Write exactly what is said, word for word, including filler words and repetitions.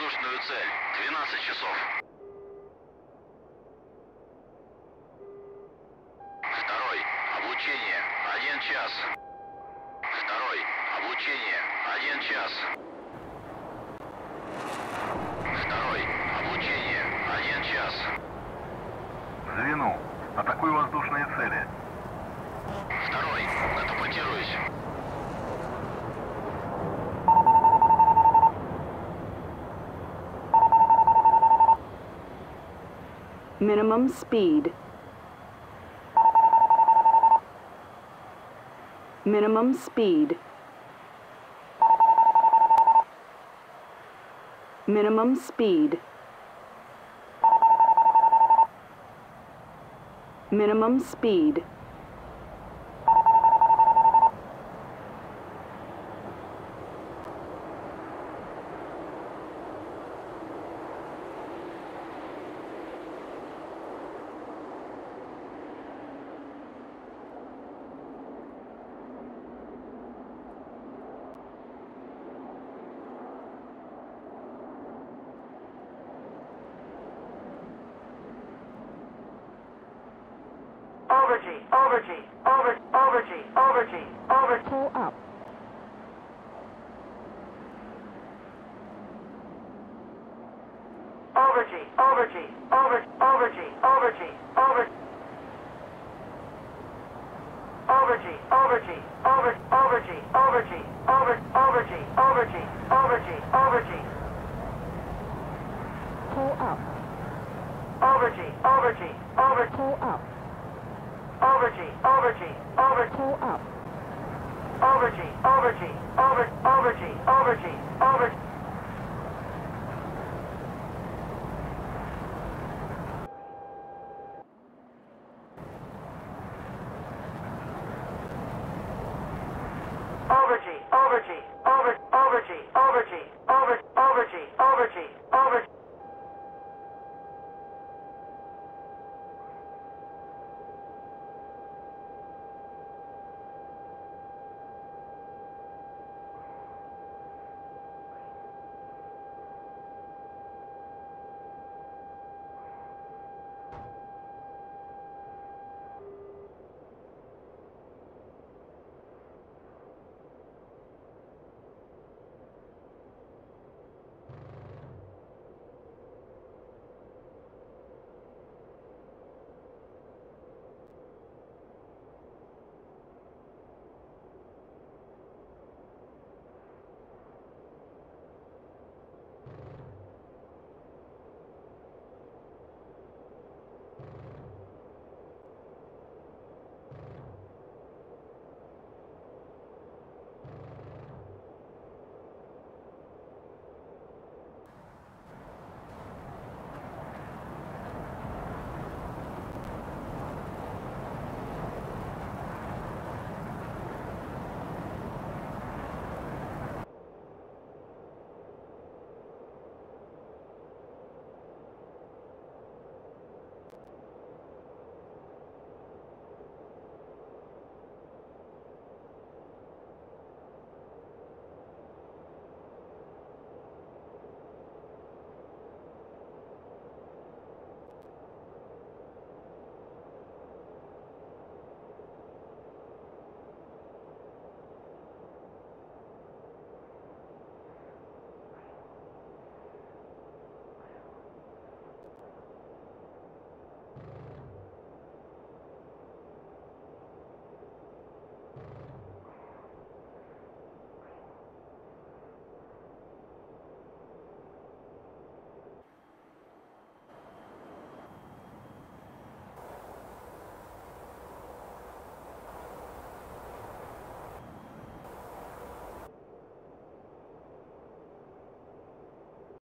воздушную цель. двенадцать часов. Второй. Облучение. Один час. Второй. Облучение. Один час. Второй. Облучение. Один час. Звену. Атакую воздушные цели. Второй. Катапультируюсь. Minimum speed. Minimum speed. Minimum speed. Minimum speed. Over G, over G, over, over G, over G, over. Pull up. Over G, over G, over, over G, over G, over. Over G, over G, over, over G, over G, over, over G, over G, over G, over G. Pull up. Over G, over G, over. Pull up. Over G, over G, over. Pull up. Over G, over G, over, over G, over G, over. Over G, over G, over, over G, over G.